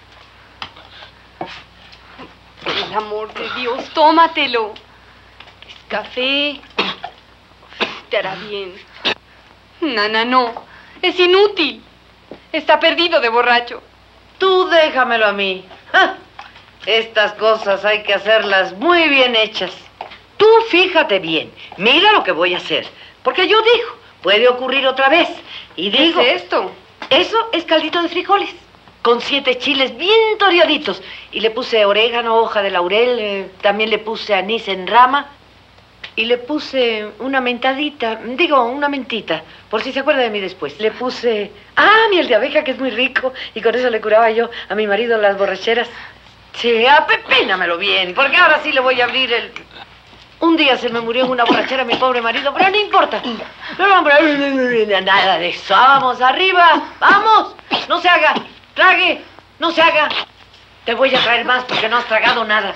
Por el amor de Dios, tómatelo. Es café. Te hará bien. Nana, no. Es inútil. Está perdido de borracho. Tú déjamelo a mí. ¡Ja! Estas cosas hay que hacerlas muy bien hechas. Tú fíjate bien. Mira lo que voy a hacer. Porque yo digo, puede ocurrir otra vez. Y digo... ¿Qué es esto? Eso es caldito de frijoles. Con 7 chiles bien toreaditos. Y le puse orégano, hoja de laurel. También le puse anís en rama. Y le puse una mentadita, una mentita, por si se acuerda de mí después. Le puse, miel de abeja, que es muy rico, y con eso le curaba yo a mi marido las borracheras. Sí, apepínamelo bien, porque ahora sí le voy a abrir el... Un día se me murió en una borrachera mi pobre marido, pero no importa. No, hombre, nada de eso. Vamos, arriba, vamos. No se haga, trague, no se haga. Te voy a traer más porque no has tragado nada.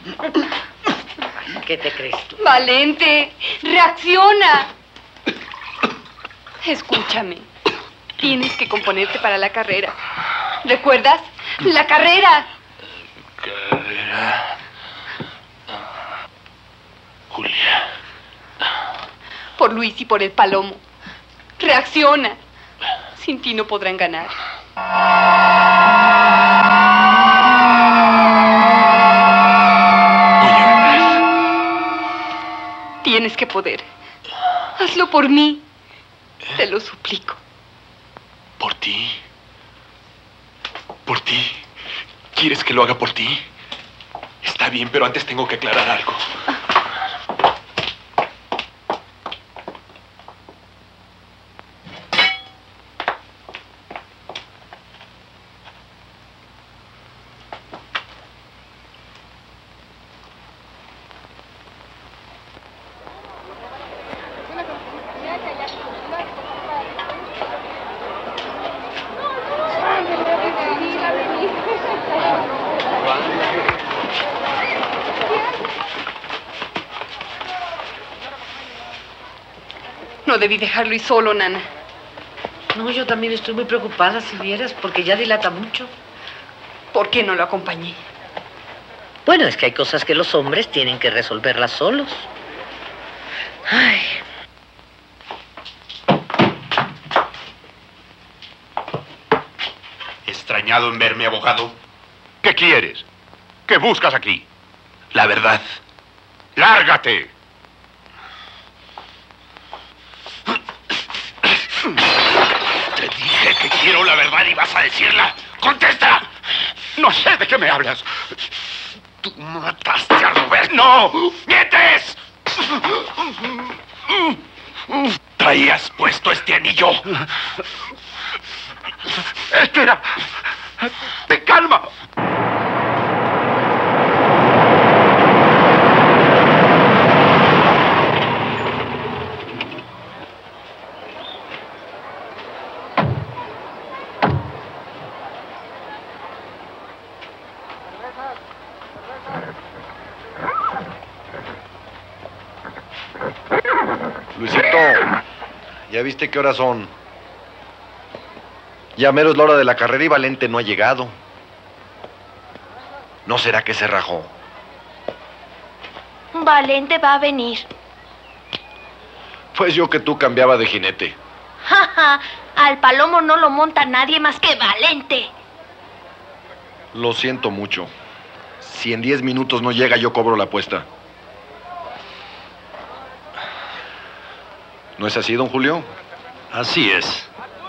¿Qué te crees tú? Valente, reacciona. Escúchame. Tienes que componerte para la carrera. ¿Recuerdas? La carrera. Carrera. Julia. Por Luis y por el Palomo. Reacciona. Sin ti no podrán ganar. Tienes que poder. Hazlo por mí. Te lo suplico. ¿Por ti? ¿Por ti? ¿Quieres que lo haga por ti? Está bien, pero antes tengo que aclarar algo. No debí dejarlo y solo, Nana. No, yo también estoy muy preocupada, si vieras, porque ya dilata mucho. ¿Por qué no lo acompañé? Bueno, es que hay cosas que los hombres tienen que resolverlas solos. Ay. ¿Extrañado en verme, abogado? ¿Qué quieres? ¿Qué buscas aquí? La verdad. ¡Lárgate! Te dije que quiero la verdad y vas a decirla. ¡Contesta! No sé de qué me hablas. Tú mataste a Roberto. ¡No! ¡Mientes! Traías puesto este anillo. Espera. ¡Te calma! Luisito, ¿ya viste qué horas son? Ya mero es la hora de la carrera y Valente no ha llegado. ¿No será que se rajó? Valente va a venir. Pues yo que tú cambiaba de jinete. Jaja, al Palomo no lo monta nadie más que Valente. Lo siento mucho. Si en 10 minutos no llega, yo cobro la apuesta. ¿No es así, don Julio? Así es.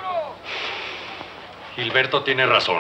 Gilberto tiene razón.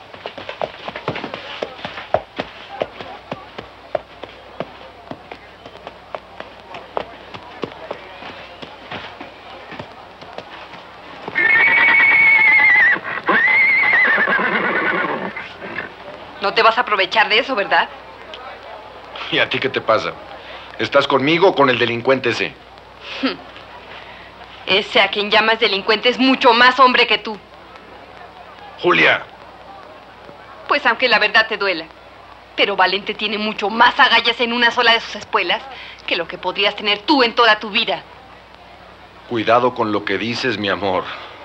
No te vas a aprovechar de eso, ¿verdad? ¿Y a ti qué te pasa? ¿Estás conmigo o con el delincuente ese? Ese a quien llamas delincuente es mucho más hombre que tú. Julia. Pues aunque la verdad te duela. Pero Valente tiene mucho más agallas en una sola de sus espuelas que lo que podrías tener tú en toda tu vida. Cuidado con lo que dices, mi amor.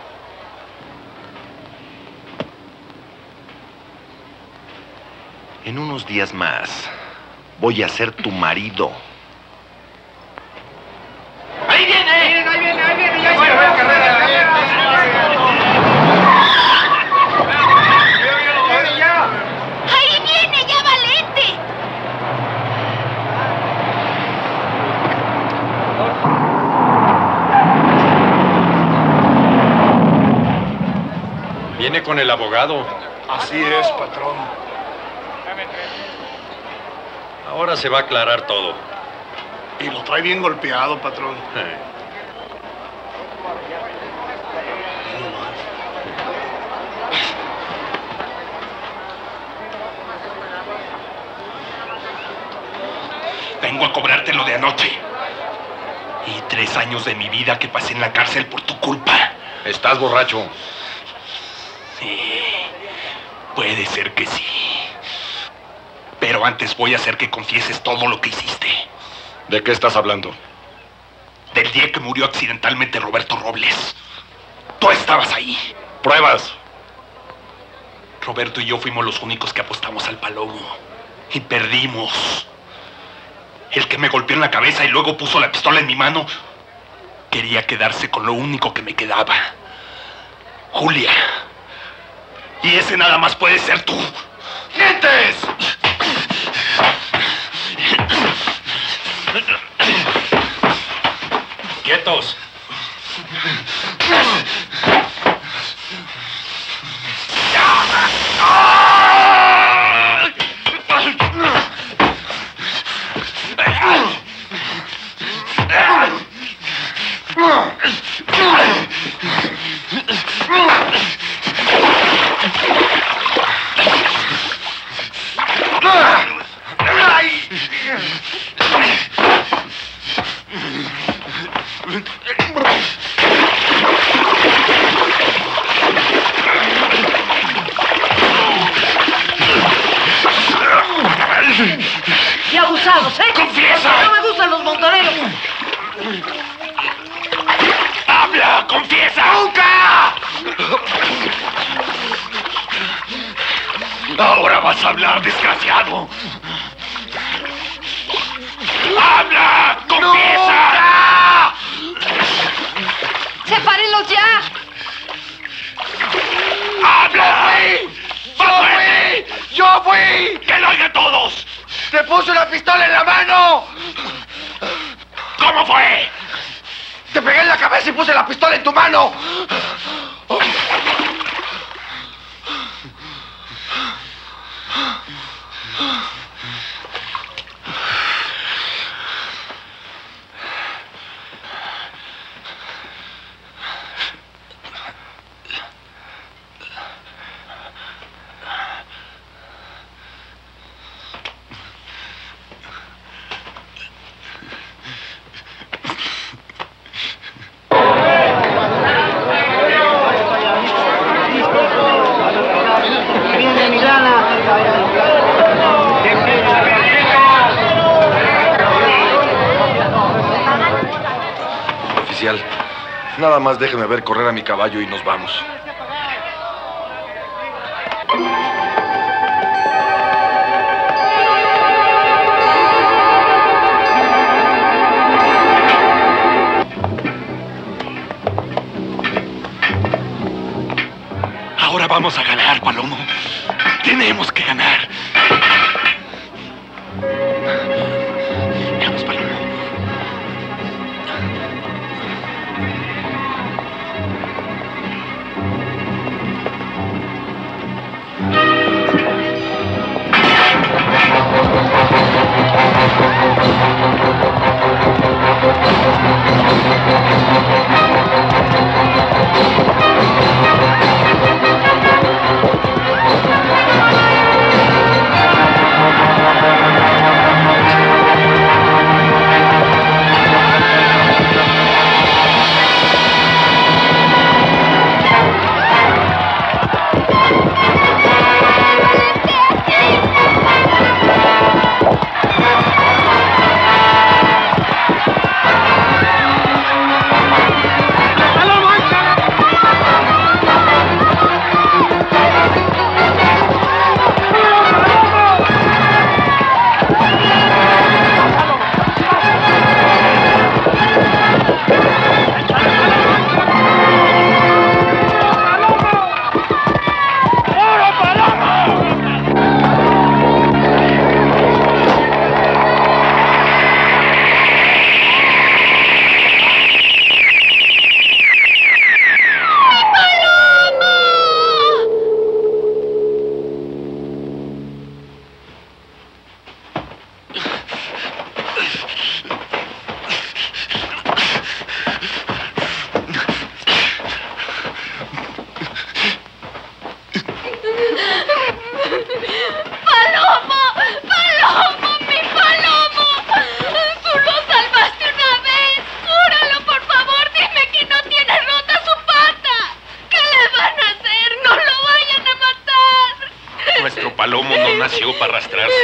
En unos días más voy a ser tu marido. ¡Ahí viene! ¡Ahí viene! ¡Ya se va la carrera! ¡Ahí viene ya Valente! Viene con el abogado. Así es, patrón. Ahora se va a aclarar todo. Y lo trae bien golpeado, patrón. Vengo a cobrarte lo de anoche. Y 3 años de mi vida que pasé en la cárcel por tu culpa. ¿Estás borracho? Sí, puede ser que sí. Pero antes voy a hacer que confieses todo lo que hiciste. ¿De qué estás hablando? Del día que murió accidentalmente Roberto Robles. Tú estabas ahí. ¿Pruebas? Roberto y yo fuimos los únicos que apostamos al palomo. Y perdimos. El que me golpeó en la cabeza y luego puso la pistola en mi mano quería quedarse con lo único que me quedaba. Julia. Y ese nada más puede ser tú. ¡Mientes! ¡Quietos! ¡Qué abusados, eh! ¡Confiesa! ¡No me gustan los montoneros! ¡Habla! ¡Confiesa! ¡Nunca! Ahora vas a hablar, desgraciado. ¡Habla! ¡Confiesa! ¡Sepárenlos ya! ¡Habla! ¡Yo fui! ¡Que lo oigan todos! ¡Te puse una pistola en la mano! ¿Cómo fue? ¡Te pegué en la cabeza y puse la pistola en tu mano! Oficial, nada más déjeme ver correr a mi caballo y nos vamos. Ahora vamos a ganar, Palomo. Tenemos que ganar. Vamos, Palomo. nació para arrastrarse.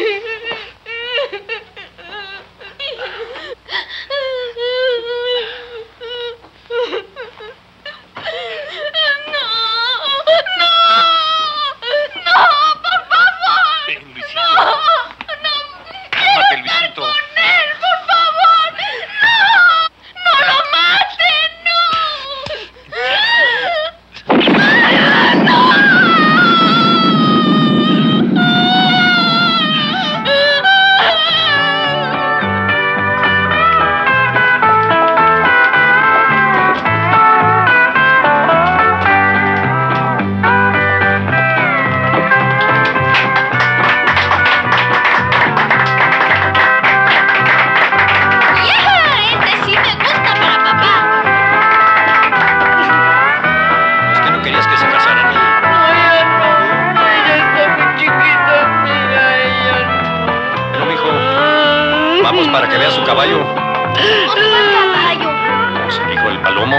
Para que vea su caballo. ¿Cuál caballo? Pues el hijo del palomo.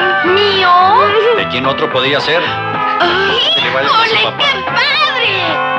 ¿Mío? ¿De quién otro podría ser? ¡Ay, Que le vaya a su ¡Ole, papá. qué padre!